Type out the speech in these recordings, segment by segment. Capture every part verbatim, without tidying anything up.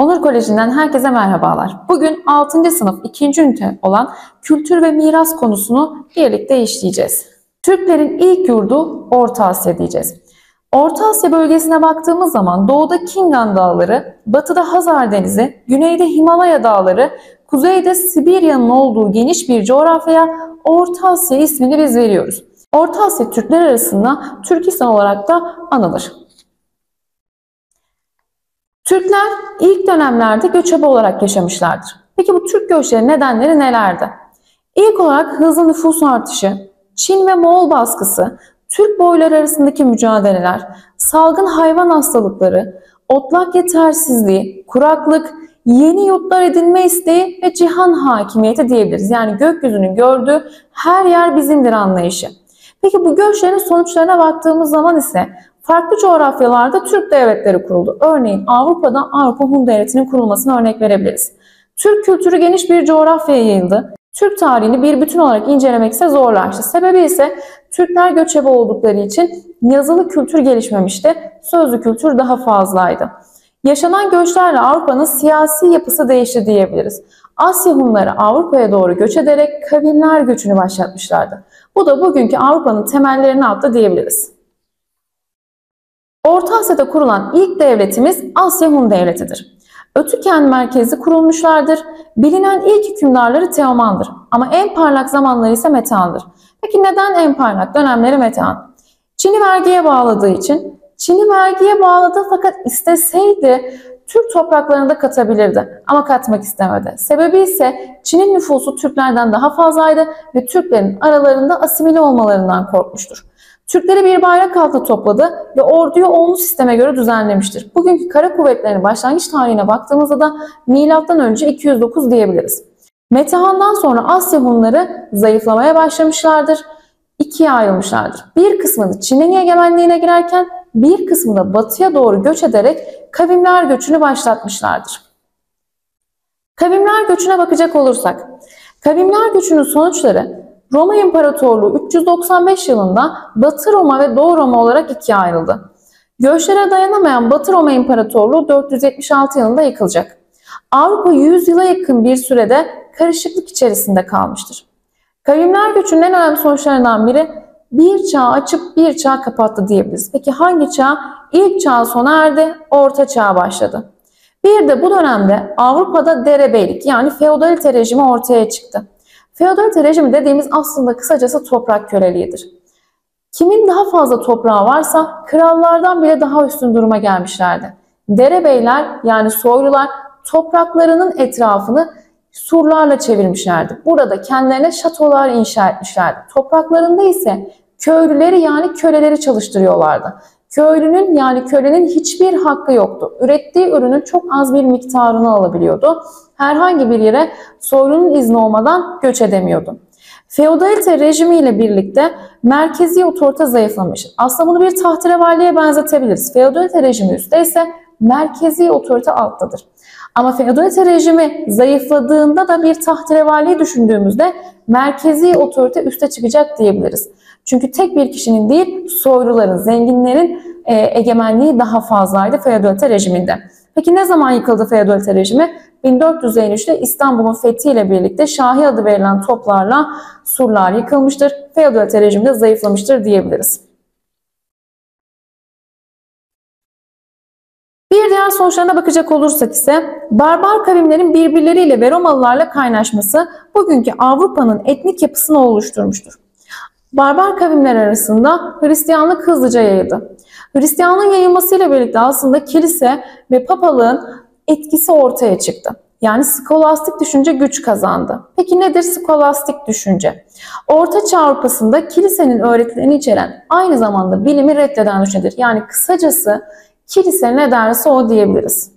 Onur Koleji'nden herkese merhabalar. Bugün altıncı sınıf ikinci ünite olan kültür ve miras konusunu birlikte işleyeceğiz. Türklerin ilk yurdu Orta Asya diyeceğiz. Orta Asya bölgesine baktığımız zaman doğuda Kingan Dağları, batıda Hazar Denizi, güneyde Himalaya Dağları, kuzeyde Sibirya'nın olduğu geniş bir coğrafyaya Orta Asya ismini biz veriyoruz. Orta Asya Türkler arasında Türkistan olarak da anılır. Türkler ilk dönemlerde göçebe olarak yaşamışlardır. Peki bu Türk göçleri nedenleri nelerdi? İlk olarak hızlı nüfus artışı, Çin ve Moğol baskısı, Türk boyları arasındaki mücadeleler, salgın hayvan hastalıkları, otlak yetersizliği, kuraklık, yeni yurtlar edinme isteği ve cihan hakimiyeti diyebiliriz. Yani gökyüzünün gördüğü her yer bizimdir anlayışı. Peki bu göçlerin sonuçlarına baktığımız zaman ise farklı coğrafyalarda Türk devletleri kuruldu. Örneğin Avrupa'da Avrupa Hun Devleti'nin kurulmasına örnek verebiliriz. Türk kültürü geniş bir coğrafyaya yayıldı. Türk tarihini bir bütün olarak incelemek ise zorlaştı. Sebebi ise Türkler göçebe oldukları için yazılı kültür gelişmemişti, sözlü kültür daha fazlaydı. Yaşanan göçlerle Avrupa'nın siyasi yapısı değişti diyebiliriz. Asya Hunları Avrupa'ya doğru göç ederek kavimler göçünü başlatmışlardı. Bu da bugünkü Avrupa'nın temellerini attı diyebiliriz. Orta Asya'da kurulan ilk devletimiz Asya Hun Devleti'dir. Ötüken merkezli kurulmuşlardır. Bilinen ilk hükümdarları Teoman'dır. Ama en parlak zamanları ise Metehan'dır. Peki neden en parlak dönemleri Metehan? Çin'i vergiye bağladığı için, Çin'i vergiye bağladı fakat isteseydi Türk topraklarını da katabilirdi ama katmak istemedi. Sebebi ise Çin'in nüfusu Türklerden daha fazlaydı ve Türklerin aralarında asimile olmalarından korkmuştur. Türkleri bir bayrak altında topladı ve orduyu onlu sisteme göre düzenlemiştir. Bugünkü kara kuvvetlerinin başlangıç tarihine baktığımızda da milattan önce iki yüz dokuz diyebiliriz. Metehan'dan sonra Asya Hunları zayıflamaya başlamışlardır. İkiye ayrılmışlardır. Bir kısmını Çin'in egemenliğine girerken bir kısmı da batıya doğru göç ederek kavimler göçünü başlatmışlardır. Kavimler göçüne bakacak olursak, kavimler göçünün sonuçları Roma İmparatorluğu üç yüz doksan beş yılında Batı Roma ve Doğu Roma olarak ikiye ayrıldı. Göçlere dayanamayan Batı Roma İmparatorluğu dört yüz yetmiş altı yılında yıkılacak. Avrupa yüz yıla yakın bir sürede karışıklık içerisinde kalmıştır. Kavimler göçünün en önemli sonuçlarından biri bir çağ açıp bir çağ kapattı diyebiliriz. Peki hangi çağ? İlk çağ sona erdi, orta çağ başladı. Bir de bu dönemde Avrupa'da derebeylik yani feodalite rejimi ortaya çıktı. Feodalite rejimi dediğimiz aslında kısacası toprak köleliğidir. Kimin daha fazla toprağı varsa krallardan bile daha üstün duruma gelmişlerdi. Derebeyler yani soylular topraklarının etrafını surlarla çevirmişlerdi. Burada kendilerine şatolar inşa etmişlerdi. Topraklarında ise köylüleri yani köleleri çalıştırıyorlardı. Köylünün yani kölenin hiçbir hakkı yoktu. Ürettiği ürünün çok az bir miktarını alabiliyordu. Herhangi bir yere soylunun izni olmadan göç edemiyordu. Feodalite rejimiyle birlikte merkezi otorite zayıflamış. Aslında bunu bir tahterevalliye benzetebiliriz. Feodalite rejimi üstte ise merkezi otorite alttadır. Ama feodalite rejimi zayıfladığında da bir tahterevalliyi düşündüğümüzde merkezi otorite üste çıkacak diyebiliriz. Çünkü tek bir kişinin değil, soyluların, zenginlerin e, egemenliği daha fazlaydı feodalite rejiminde. Peki ne zaman yıkıldı feodalite rejimi? bin dört yüz elli üçte İstanbul'un fethiyle birlikte Şahi adı verilen toplarla surlar yıkılmıştır. Feodalite rejimi de zayıflamıştır diyebiliriz. Bir diğer sonuçlarına bakacak olursak ise barbar kavimlerin birbirleriyle ve Romalılarla kaynaşması bugünkü Avrupa'nın etnik yapısını oluşturmuştur. Barbar kavimler arasında Hristiyanlık hızlıca yayıldı. Hristiyanlığın yayılmasıyla birlikte aslında kilise ve papalığın etkisi ortaya çıktı. Yani skolastik düşünce güç kazandı. Peki nedir skolastik düşünce? Orta Çağ Avrupa'sında kilisenin öğretilerini içeren aynı zamanda bilimi reddeden düşüncedir. Yani kısacası kilise ne derse o diyebiliriz.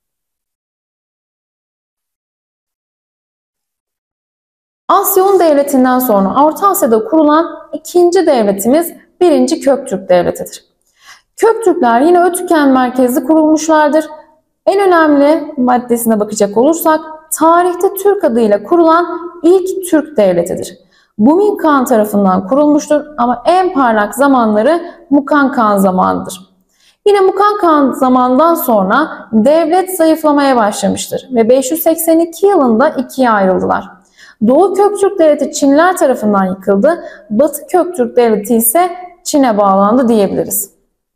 Asya Hun Devleti'nden sonra Orta Asya'da kurulan ikinci devletimiz birinci Köktürk Devleti'dir. Köktürkler yine Ötüken merkezli kurulmuşlardır. En önemli maddesine bakacak olursak tarihte Türk adıyla kurulan ilk Türk devletidir. Bumin Kağan tarafından kurulmuştur ama en parlak zamanları Mukan Kağan zamanıdır. Yine Mukan Kağan zamandan sonra devlet zayıflamaya başlamıştır ve beş yüz seksen iki yılında ikiye ayrıldılar. Doğu Köktürk Devleti Çinliler tarafından yıkıldı, Batı Köktürk Devleti ise Çin'e bağlandı diyebiliriz.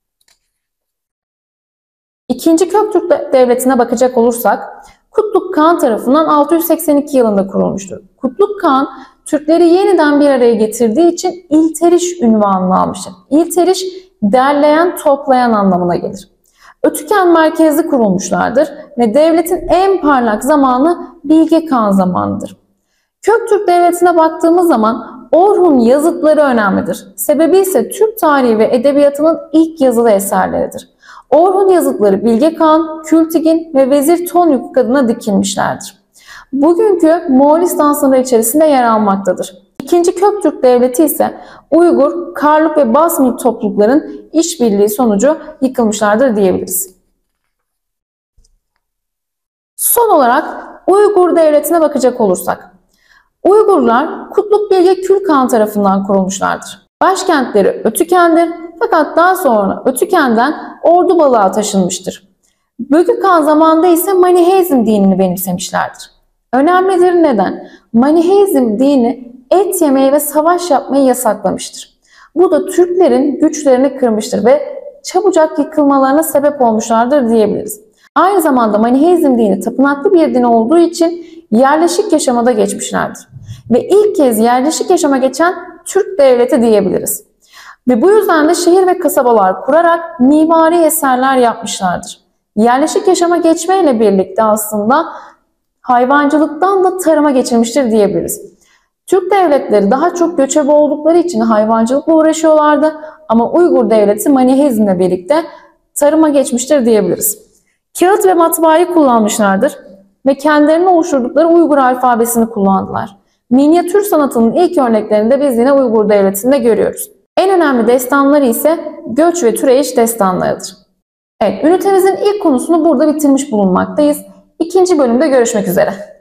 İkinci Köktürk Devleti'ne bakacak olursak, Kutluk Kağan tarafından altı yüz seksen iki yılında kurulmuştur. Kutluk Kağan, Türkleri yeniden bir araya getirdiği için İlteriş unvanını almıştır. İlteriş, derleyen, toplayan anlamına gelir. Ötüken merkezli kurulmuşlardır ve devletin en parlak zamanı Bilge Kağan zamanıdır. Köktürk Devleti'ne baktığımız zaman Orhun yazıtları önemlidir. Sebebi ise Türk tarihi ve edebiyatının ilk yazılı eserleridir. Orhun yazıtları Bilge Kağan, Kültigin ve Vezir Tonyuk adına dikilmişlerdir. Bugünkü Moğolistan sınırı içerisinde yer almaktadır. İkinci Köktürk Devleti ise Uygur, Karluk ve Basmi toplulukların işbirliği sonucu yıkılmışlardır diyebiliriz. Son olarak Uygur Devleti'ne bakacak olursak, Uygurlar Kutluk Bilge Kül Kağan tarafından kurulmuşlardır. Başkentleri Ötüken'dir fakat daha sonra Ötüken'den Ordubalık'a taşınmıştır. Bölük Kağan zamanında ise Maniheizm dinini benimsemişlerdir. Önemlidir neden? Maniheizm dini et yemeyi ve savaş yapmayı yasaklamıştır. Bu da Türklerin güçlerini kırmıştır ve çabucak yıkılmalarına sebep olmuşlardır diyebiliriz. Aynı zamanda Maniheizm dini tapınaklı bir din olduğu için yerleşik yaşama da geçmişlerdir. Ve ilk kez yerleşik yaşama geçen Türk devleti diyebiliriz. Ve bu yüzden de şehir ve kasabalar kurarak mimari eserler yapmışlardır. Yerleşik yaşama geçmeyle birlikte aslında hayvancılıktan da tarıma geçilmiştir diyebiliriz. Türk devletleri daha çok göçebe oldukları için hayvancılıkla uğraşıyorlardı ama Uygur devleti Maniheizmle birlikte tarıma geçmiştir diyebiliriz. Kağıt ve matbaayı kullanmışlardır ve kendilerinin oluşturdukları Uygur alfabesini kullandılar. Minyatür sanatının ilk örneklerini de biz yine Uygur devletinde görüyoruz. En önemli destanları ise göç ve türeyiş destanlarıdır. Evet, ünitemizin ilk konusunu burada bitirmiş bulunmaktayız. İkinci bölümde görüşmek üzere.